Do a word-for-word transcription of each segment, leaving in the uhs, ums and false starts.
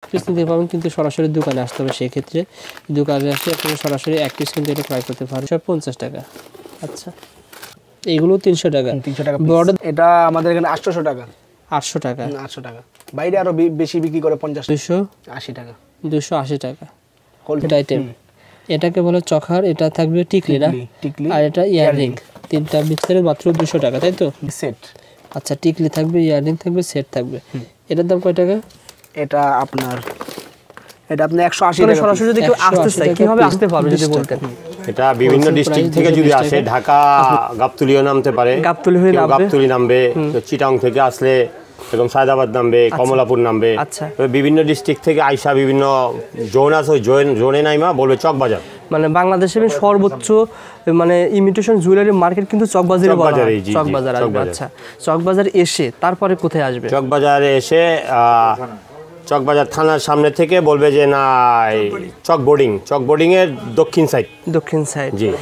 Piece নিতে পারবেন, কিন্তু সরাসরি দোকানে আসতে হবে। সেই ক্ষেত্রে দোকানে আসলে আপনি সরাসরি এক পিস কিন্তু এটা ক্রয় করতে পারবেন সব পঞ্চাশ টাকা। আচ্ছা, এইগুলো তিনশো টাকা। তিনশো টাকা বড়, এটা আমাদের এখানে আটশো টাকা। আটশো টাকা আটশো টাকা। বাইরে আরো বেশি বিক্রি করে পঞ্চাশ। দুইশো আশি টাকা। দুইশো আশি টাকা হোলসেল আইটেম। এটাকে বলে চখার, এটা থাকবে টিকলি না, আর এটা ইয়াররিং। তিনটা মিক্সারে মাত্র দুশো টাকা, তাই তো? সেট। আচ্ছা, টিকলি থাকবে, ইয়াররিং থাকবে, সেট থাকবে। এটার দাম কয় টাকা? এটা আপনার এটা আপনি একশো আশি টাকা। সরাসরি যদি কেউ আসতে চায় কিভাবে আসতে পারবে যদি বলতেন? এটা বিভিন্ন ডিস্ট্রিক্ট থেকে যদি আসে, ঢাকা গাবতলীও নামতে পারে, গাবতলী হয়ে নামবে, গাবতলী নামবে, চিটাং থেকে আসলে এরকম সায়দাবাদ নামবে, কমলাপুর নামবে। আচ্ছা, বিভিন্ন ডিস্ট্রিক্ট থেকে আইসা বিভিন্ন জোন আছে, ওই জোন জোনে নাইমা বলবে চকবাজার। মানে বাংলাদেশের সর্বোচ্চ মানে ইমিটেশন জুয়েলারি মার্কেট কিন্তু চকবাজারে বলা হয়। চকবাজার আসবে। আচ্ছা, চকবাজার এসে তারপরে কোথায় আসবে? চকবাজারে এসে চকবাজার থানার সামনে থেকে বলবে যে না চক বোর্ডিং, চক বোর্ডিং এর দক্ষিণ সাইড। দক্ষিণ সাইড, জি।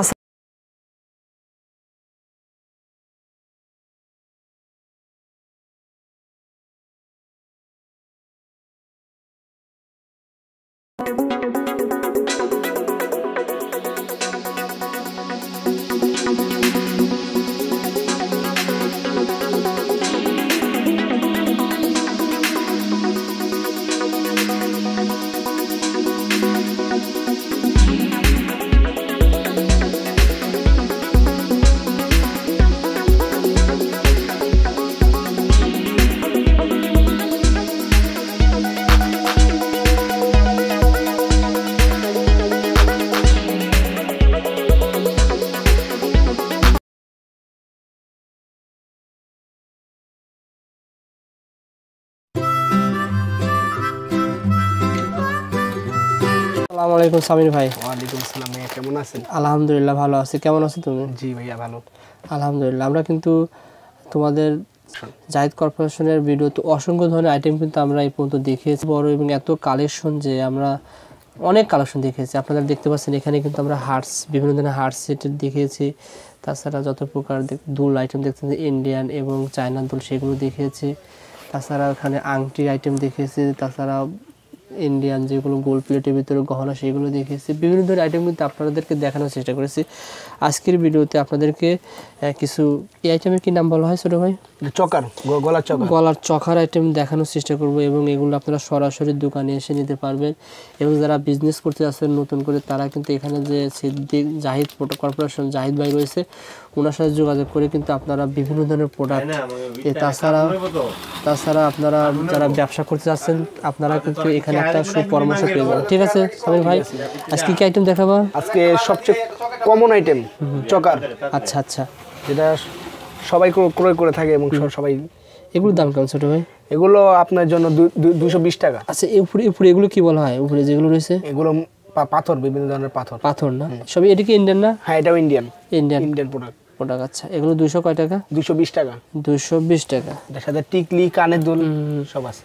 আসসালামু আলাইকুম সামির ভাই। ওয়ালাইকুম আসসালাম ভাইয়া, কেমন আছেন? আলহামদুলিল্লাহ ভালো আছি, কেমন আছো তুমি? জি ভাইয়া ভালো আলহামদুলিল্লাহ। আমরা কিন্তু তোমাদের জাহিদ কর্পোরেশনের ভিডিওতে অসংখ্য ধরনের আইটেম কিন্তু আমরা এই পর্যন্ত দেখিয়েছি, বড় এবং এত কালেকশন যে আমরা অনেক কালেকশন দেখিয়েছি। আপনারা দেখতে পাচ্ছেন এখানে কিন্তু আমরা হার্টস, বিভিন্ন ধরনের হার্ট সেটের দেখিয়েছি। তাছাড়া যত প্রকার দুল আইটেম দেখতেছেন ইন্ডিয়ান এবং চায়নার দুল, সেগুলো দেখিয়েছি। তাছাড়া ওখানে আংটির আইটেম দেখিয়েছি। তাছাড়া ইন্ডিয়ান যেগুলো গোল্ড প্লেটের ভিতরে গহনা, সেগুলো দেখেছি। বিভিন্ন ধরনের আইটেম কিন্তু আপনাদেরকে দেখানোর চেষ্টা করেছি। আজকের ভিডিওতে আপনাদেরকে কিছু এই আইটেমের কি নাম বলা হয় ছোটো ভাই? চকার, গলার চকার। গলার চকার আইটেম দেখানোর চেষ্টা করব, এবং এগুলো আপনারা সরাসরি দোকানে এসে নিতে পারবেন। এবং যারা বিজনেস করতে আসছেন নতুন করে, তারা কিন্তু এখানে যে সিদ্দিক জাহিদ কর্পোরেশন জাহিদ ভাই রয়েছে, ওনার সাথে যোগাযোগ করে কিন্তু আপনারা বিভিন্ন ধরনের প্রোডাক্ট, তাছাড়া তাছাড়া আপনারা যারা ব্যবসা করতে যাচ্ছেন, আপনারা কিন্তু এখানে একটা সুপরামর্শ পেয়ে যাবেন। ঠিক আছে সামির ভাই, আজকে কি আইটেম দেখাবা? আজকে সবচেয়ে কমন আইটেম চকার। আচ্ছা আচ্ছা, যেটা সবাই ক্রয় করে থাকে এবং সবাই। এগুলোর দাম কেমন ছোট ভাই? এগুলো আপনার জন্য দুশো বিশ টাকা। আচ্ছা, উপরে উপরে এগুলো কি বলা হয়? উপরে যেগুলো রয়েছে এগুলো পাথর, বিভিন্ন ধরনের পাথর। পাথর না সবই? এটা কি ইন্ডিয়ান না? হ্যাঁ, এটাও ইন্ডিয়ান। Indian Indian product product. আচ্ছা, এগুলো দুইশো কয় টাকা? দুশো বিশ টাকা। দুইশো বিশ টাকা। এটার সাথে টিকলি, কানের দুল সব আছে।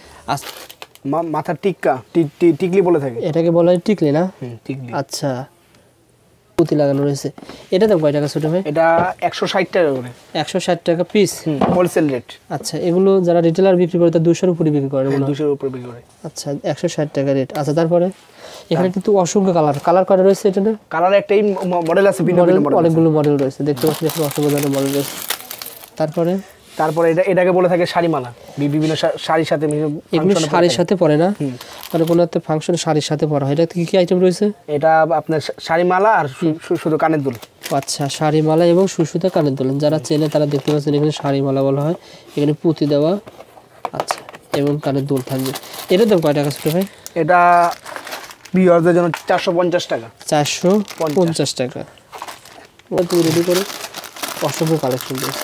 মাথার টিক্কা, টিকলি বলে থাকে। এটাকে বলা হয় টিকলি না? টিকলি। আচ্ছা, পুঁতি লাগানো রয়েছে। এটা দাম কয় টাকা ছোট ভাই? এটা একশো ষাট টাকা করে। একশো ষাট টাকা পিস, হোলসেল রেট। আচ্ছা, এগুলো যারা রিটেলার বিক্রি করে তারা দুশোর উপরে বিক্রি করে? দুশোর উপরে বিক্রি করে। আচ্ছা, একশো ষাট টাকা রেট। আচ্ছা, তারপরে এখানে কিন্তু অসংখ্য কালার কালার করা রয়েছে। এটা না কালার একটাই মডেল আছে, অনেকগুলো মডেল রয়েছে, দেখতে পাচ্ছেন এখানে অসংখ্য ধরনের মডেল রয়েছে। তারপরে তারপরে এটা এটাকে বলে থাকে শাড়িমালা। বিভিন্ন শাড়ির সাথে, এগুলো শাড়ির সাথে পরে না, মানে কোনো একটা ফাংশন শাড়ির সাথে পরা হয়। এটা কি কি আইটেম রয়েছে? এটা আপনার শাড়িমালা আর শুধু কানের দুল। আচ্ছা, শাড়িমালা এবং সুসুতা কানের দুল। যারা চেনে তারা দেখতে পাচ্ছেন এখানে শাড়িমালা বলা হয়, এখানে পুঁতি দেওয়া। আচ্ছা, এবং কানের দুল থাকবে। এটার দাম কয় টাকা ছোট ভাই? এটা ভিউয়ারদের জন্য চারশো পঞ্চাশ টাকা। চারশো পঞ্চাশ টাকা। ওটা তুমি রেডি করে অসংখ্য কালেকশন রয়েছে।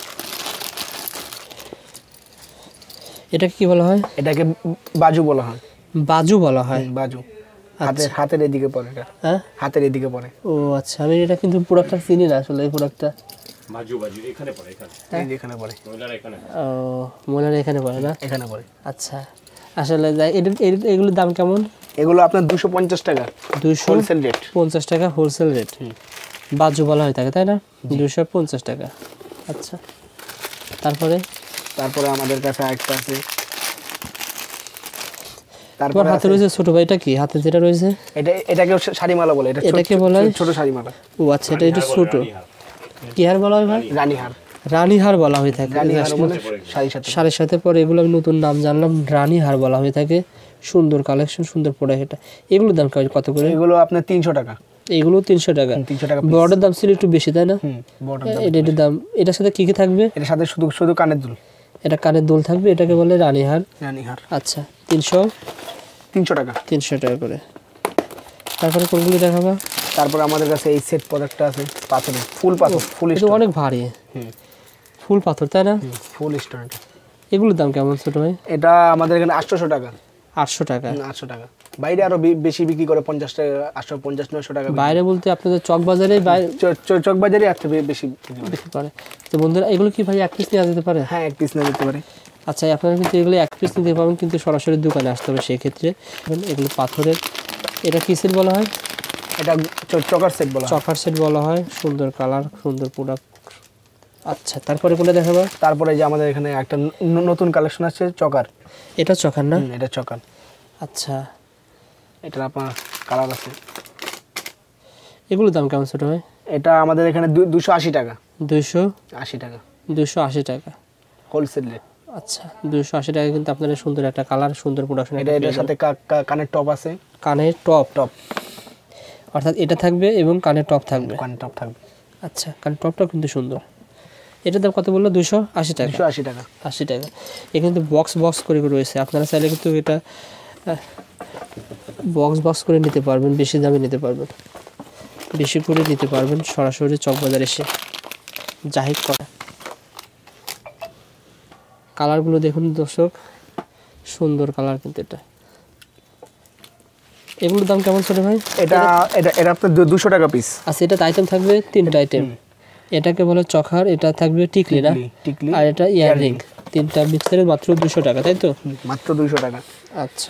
এটাকে কি বলা হয়? এটাকে বাজু বলা হয়। বাজু বলা হয়? বাজু। হাতের হাতের এদিকে পড়ে এটা। হ্যাঁ, হাতের এদিকে পড়ে। ও আচ্ছা, আমি এটা কিন্তু প্রোডাক্টটা চিনি না আসলে। এই প্রোডাক্টটা বাজু বাজু এখানে পড়ে, এখানে এই এখানে পড়ে। মহিলারা এখানে। ও, মহিলারা এখানে পড়ে না? এখানে পড়ে। আচ্ছা, আসলে এগুলোর দাম কেমন? এগুলো আপনার দুশো পঞ্চাশ টাকা। দুশো হোলসেল রেট। পঞ্চাশ টাকা হোলসেল রেট। বাজু বলা হয় থাকে, তাই না? দুশো পঞ্চাশ টাকা। আচ্ছা, তারপরে তারপরে আমাদের কাছে আরেকটা আছে। তোমার হাতে রয়েছে ছোট ভাই, এটা কি হাতে যেটা রয়েছে? এটা এটাকে শাড়িমালা বলে, এটা এটাকে বলা হয় ছোট শাড়িমালা। ও আচ্ছা, এটা একটু ছোট। কি হার বলা হয় ভাই? রানীহার। রানীহার বলা হয়ে থাকে। রানীহার বলে শাড়ির সাথে। শাড়ির সাথে পরে এগুলো আমি নতুন নাম জানলাম, রানীহার বলা হয়ে থাকে। সুন্দর কালেকশন, সুন্দর প্রোডাক্ট। এটা এগুলোর দাম কত করে? এগুলো আপনার তিনশো টাকা। এগুলো তিনশো টাকা। তিনশো টাকা। বড়টার দাম ছিল একটু বেশি, তাই না? হুম, বড়টার দাম। এটা এটার দাম, এটার সাথে কি কি থাকবে? এটার সাথে শুধু শুধু কানের দুল। এটা কানের দুল থাকবে, এটাকে বলে রানীহার। রানীহার। আচ্ছা, তিনশো তিনশো টাকা। তিনশো টাকা করে। তারপরে কোনগুলো দেখাবা? তারপর আমাদের কাছে এই সেট প্রোডাক্টটা আছে, পাথরের ফুল পাথর, ফুল এটা অনেক ভারী। হুম, ফুল পাথর, তাই না? ফুল স্টোন। এগুলোর দাম কেমন ছোট ভাই? এটা আমাদের এখানে আটশো টাকা। আটশো টাকা। আটশো টাকা। বাইরে আরো বেশি বিক্রি করে, পঞ্চাশ টাকা, আটশো পঞ্চাশ নয়শো টাকা। বাইরে বলতে আপনাদের চক বাজারে? চক বাজারে একটা বেশি বিক্রি করে। তো বন্ধুরা, এগুলো কি ভাই এক পিস নেওয়া যেতে পারে? হ্যাঁ, এক পিস নেওয়া যেতে পারে। আচ্ছা, আপনারা কিন্তু এগুলো এক পিস নিতে পারবেন, কিন্তু সরাসরি দোকানে আসতে হবে সেই ক্ষেত্রে। এগুলো পাথরের। এটা কি সেট বলা হয়? এটা চকার সেট বলা হয়। চকার সেট বলা হয়। সুন্দর কালার, সুন্দর প্রোডাক্ট। আচ্ছা, তারপরে কোনটা দেখাবা? তারপরে যে আমাদের এখানে একটা নতুন কালেকশন আছে চকার। এটা চকার না? এটা চকার। আচ্ছা, এটা আপনার কালার আছে। এগুলোর দাম কেমন ছোট ভাই? এটা আমাদের এখানে দুশো আশি টাকা। দুইশো আশি টাকা। দুইশো আশি টাকা হোলসেল রেট। আচ্ছা, দুইশো আশি টাকা কিন্তু আপনাদের সুন্দর একটা কালার, সুন্দর প্রোডাকশন। এটা এটার সাথে কানের টপ আছে। কানের টপ? টপ অর্থাৎ এটা থাকবে এবং কানের টপ থাকবে। কানের টপ থাকবে। আচ্ছা, কানের টপটাও কিন্তু সুন্দর। এটার দাম কত বললো? দুশো আশি টাকা। দুশো আশি টাকা। আশি টাকা। এ কিন্তু বক্স বক্স করে রয়েছে, আপনারা চাইলে কিন্তু এটা বক্স বক্স করে নিতে পারবেন, বেশি দামে নিতে পারবেন, বেশি করে নিতে পারবেন সরাসরি চকবাজার এসে। জাহিদ করা কালারগুলো দেখুন দর্শক, সুন্দর কালার কিন্তু এটা। এগুলোর দাম কেমন ছোট ভাই? এটা এটা এটা আপনার দুশো টাকা পিস। আচ্ছা, এটা আইটেম থাকবে তিনটা আইটেম। এটাকে বলে চখার, এটা থাকবে টিকলি না, টিকলি, আর এটা ইয়াররিং। তিনটা মিক্সারে মাত্র দুশো টাকা, তাই তো? মাত্র দুশো টাকা। আচ্ছা,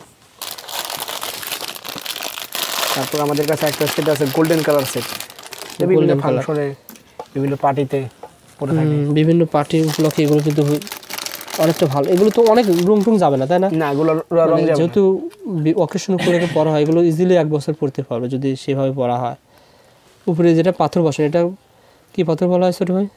তারপর আমাদের কাছে একটা সেট আছে গোল্ডেন কালার সেট। বিভিন্ন ফাংশনে, বিভিন্ন পার্টিতে পরে থাকে। বিভিন্ন পার্টি উপলক্ষে এগুলো কিন্তু অনেকটা ভালো। এগুলো তো অনেক রং টং যাবে না, তাই না? না, এগুলো রং যাবে না। যেহেতু অকেশন উপলক্ষে পরা হয়, এগুলো ইজিলি এক বছর পরতে পারবে যদি সেভাবে পরা হয়। উপরে যেটা পাথর বসে, এটা কি পাথর বলা হয় ছোট ভাই?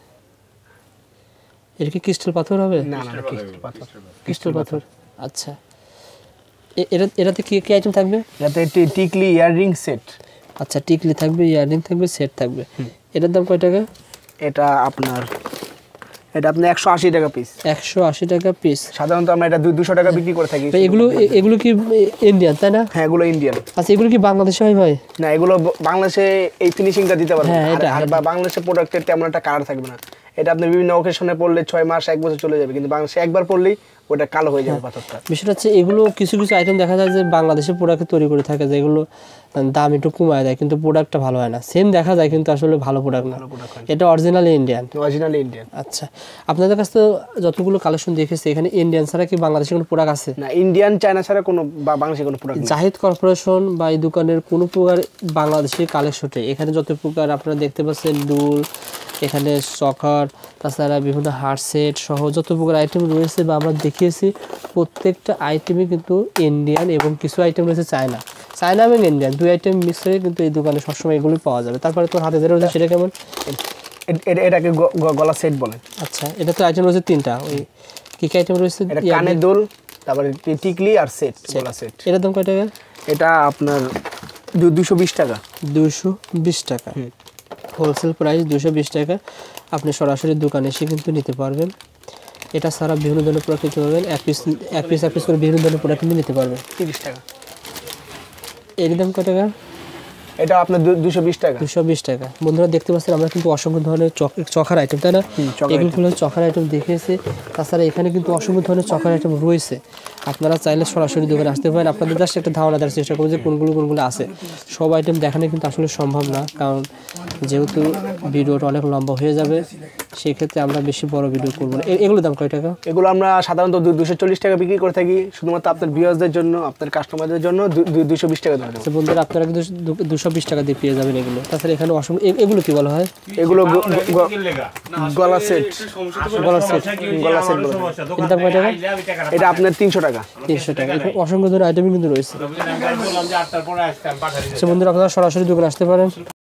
এটা কি ক্রিস্টাল পাথর হবে? না না, ক্রিস্টাল পাথর। ক্রিস্টাল পাথর। আচ্ছা, এটা এটাতে কি কি আইটেম থাকবে? এটাতে টিকলি ইয়াররিং সেট। আচ্ছা, টিকলি থাকবে, ইয়াররিং থাকবে, সেট থাকবে। এটার দাম কয় টাকা? এটা আপনার এটা আপনার একশো আশি টাকা পিস। একশো আশি টাকা পিস। সাধারণত আমরা এটা দুশো টাকা বিক্রি করে থাকি। এগুলো এগুলো কি ইন্ডিয়ান, তাই না? হ্যাঁ, এগুলো ইন্ডিয়ান। আচ্ছা, এগুলো কি বাংলাদেশে হয় ভাই? না, এগুলো বাংলাদেশে এই ফিনিশিংটা দিতে পারবে হ্যাঁ, না। আর বাংলাদেশের প্রোডাক্টের তেমন একটা কালার থাকবে না। এটা আপনি বিভিন্ন অকেশনে পড়লে ছয় মাস এক বছর চলে যাবে, কিন্তু বাংলাদেশে একবার পড়লেই ওটা কালো হয়ে যাবে পাথরটা। বিষয়টা হচ্ছে এগুলো কিছু কিছু আইটেম দেখা যায় যে বাংলাদেশে প্রোডাক্ট তৈরি করে থাকে, যেগুলো দাম একটু কমায় দেয়, কিন্তু প্রোডাক্টটা ভালো হয় না। সেম দেখা যায় কিন্তু আসলে ভালো প্রোডাক্ট না। এটা অরিজিনালি ইন্ডিয়ান। Originally Indian. আচ্ছা, আপনাদের কাছে তো যতগুলো কালেকশন দেখেছি, এখানে ইন্ডিয়ান ছাড়া কি বাংলাদেশে কোনো প্রোডাক্ট আছে? না, ইন্ডিয়ান চায়না ছাড়া কোনো বা বাংলাদেশে কোনো প্রোডাক্ট নেই। জাহিদ কর্পোরেশন বা এই দোকানের কোনো প্রকার বাংলাদেশি কালেকশনে এখানে যত প্রকার আপনারা দেখতে পাচ্ছেন, দুল, এখানে চকার, তাছাড়া বিভিন্ন হার সেট সহ যত প্রকার আইটেম রয়েছে বা আমরা দেখিয়েছি, প্রত্যেকটা আইটেমই কিন্তু ইন্ডিয়ান এবং কিছু আইটেম রয়েছে চায়না। চায়না এবং ইন্ডিয়ান দুই আইটেম মিক্স করে কিন্তু এই দোকানে সবসময় এগুলোই পাওয়া যাবে। তারপরে তোর হাতে যেটা রয়েছে সেটা কেমন? এটাকে গলা সেট বলে। আচ্ছা, এটা তো আইটেম রয়েছে তিনটা। ওই কি কি আইটেম রয়েছে? এটা কানের দুল, তারপরে টিকলি আর সেট, গলা সেট। এটার দাম কয় টাকা? এটা আপনার দুশো বিশ টাকা। দুশো বিশ টাকা হোলসেল প্রাইস, দুশো বিশ টাকা। আপনি সরাসরি দোকানে এসে কিন্তু নিতে পারবেন। এটা ছাড়া বিভিন্ন ধরনের প্রোডাক্ট নিতে পারবেন, এক পিস এক পিস এক পিস করে বিভিন্ন ধরনের প্রোডাক্ট কিন্তু নিতে পারবেন। তিরিশ টাকা। এর দাম কত টাকা? এটা আপনার দুশো বিশ টাকা। দুশো বিশ টাকা। বন্ধুরা দেখতে পাচ্ছেন আমরা কিন্তু অসংখ্য ধরনের চখার আইটেম, তাই না? এগুলো হলো চখার আইটেম দেখিয়েছি। তাছাড়া এখানে কিন্তু অসংখ্য ধরনের চখার আইটেম রয়েছে। আপনারা চাইলে সরাসরি দোকানে আসতে পারেন। আপনাদের জাস্ট একটা ধারণা দেওয়ার চেষ্টা করবো যে কোনগুলো কোনগুলো আছে। সব আইটেম দেখানো কিন্তু আসলে সম্ভব না, কারণ যেহেতু ভিডিওটা অনেক লম্বা হয়ে যাবে। সেই ক্ষেত্রে আমরা বেশি বড় ভিডিও করবো না। এ- এগুলোর দাম কয় টাকা? এগুলো আমরা সাধারণত দুশো চল্লিশ টাকা বিক্রি করে থাকি, শুধুমাত্র আপনার ভিউয়ার্সদের জন্য, আপনার কাস্টমারদের জন্য দুশো বিশ টাকা ধরে। আচ্ছা বন্ধুরা, আপনারা কিন্তু দুশো বিশ টাকা দিয়ে পেয়ে যাবেন এগুলো। তাছাড়া এখানে অসংখ্য এ- এগুলো কি বলা হয়? এগুলো গ- গ- গলা সেট, গলার সেট। গলা সেট বলে। এর দাম কয় টাকা? এটা আপনার তিনশো টাকা। তিনশো টাকা। এখানে অসংখ্য ধরনের আইটেম কিন্তু রয়েছে। আচ্ছা বন্ধুরা, আপনারা সরাসরি দোকানে আসতে পারেন।